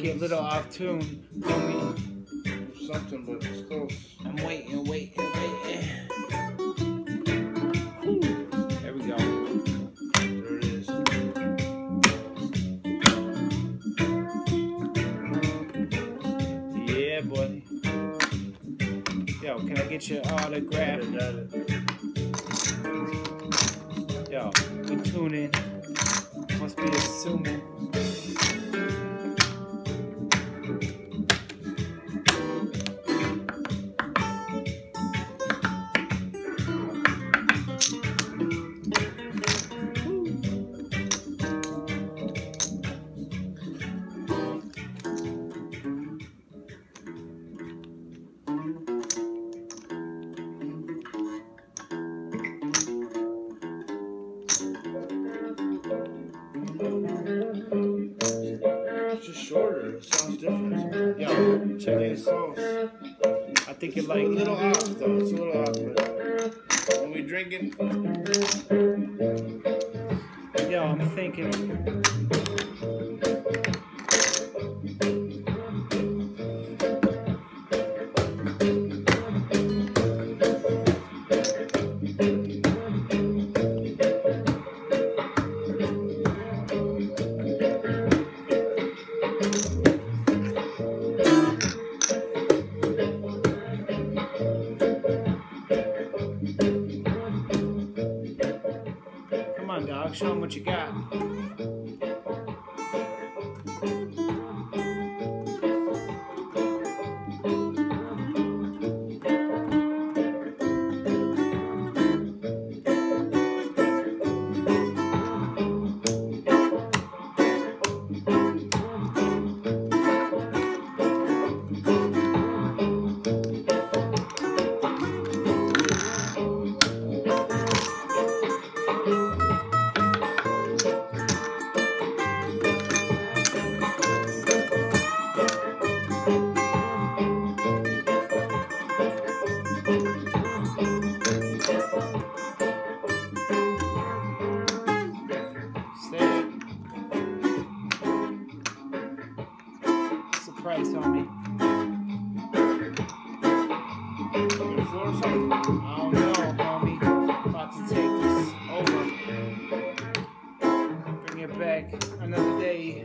get a little off tune, homie. Something, but it's close. I'm waiting. There we go. There it is. Yeah, buddy. Yo, can I get your autograph? Got it. Yo, good tuning. Must be assuming. It's just shorter. It sounds different. Yo, check this. Close. I think you like A little off though. It's a little off, but when we drinking, Yo, I'm thinking. Come on, dog. Show them what you got. Surprise, homie. the floor or something. I don't know, homie. About to take this over. Bring it back another day.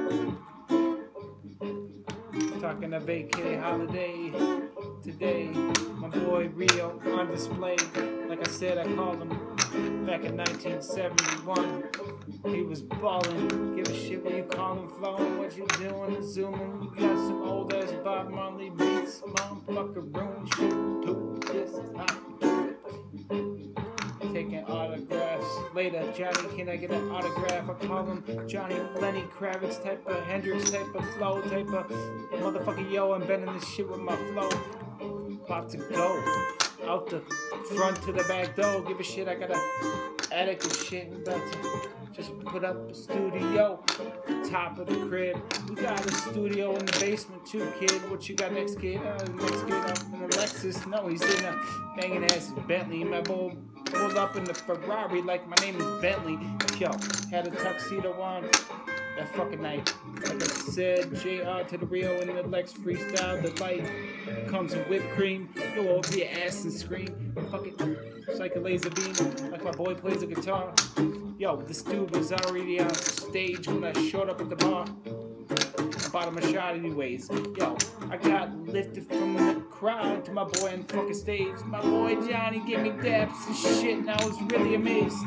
Talking a vacay holiday. Today, my boy Rio on display. Like I said, I called him back in 1971. He was ballin'. Give a shit what you call him, flowing. What you doing? Zooming. You got some old ass Bob Marley beats. Motherfucker ruin shit. Dude, this is how you do it. Taking autographs later. Johnny, can I get an autograph? I call him Johnny Lenny Kravitz type of Hendrix type of flow type of motherfucker. Yo, I'm bending this shit with my flow. About to go out the front to the back door. Give a shit. I got a attic and shit. I'm about to just put up a studio. Top of the crib. We got a studio in the basement too, kid. What you got next, kid? Next kid up in the Lexus. No, he's in a banging ass Bentley. My boy pulled up in the Ferrari like my name is Bentley. Yo, had a tuxedo on that fucking night. Like I said, JR to the Rio in the Lex freestyle. The light comes with whipped cream. Go over your ass and scream. Fuck it. It's like a laser beam. Like my boy plays a guitar. Yo, this dude was already on stage when I showed up at the bar. I bought him a shot anyways. Yo, I got lifted from the crowd to my boy on fucking stage. My boy Johnny gave me daps and shit, and I was really amazed.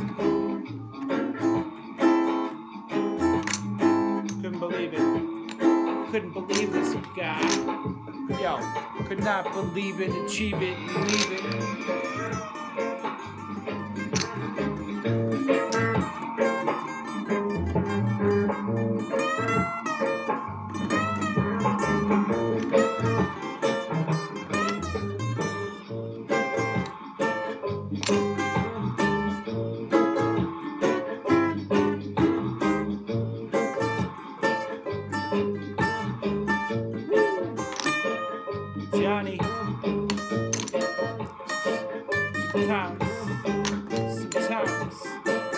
Couldn't believe it. Couldn't believe this guy. Yo, could not believe it, achieve it, believe it. Johnny, sometimes,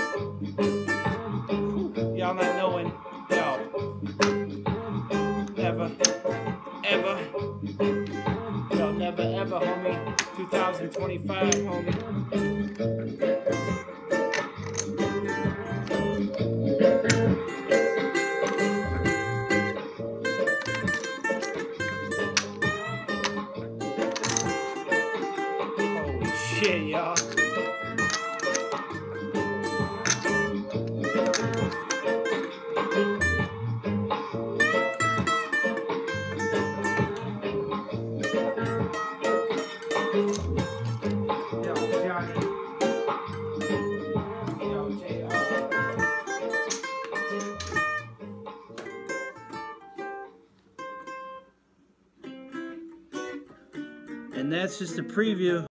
y'all not knowing, yo, that ever. Yo, never ever, homie. 2025, homie. Holy shit, y'all. Yo, Johnny. Yo, JR. And that's just a preview.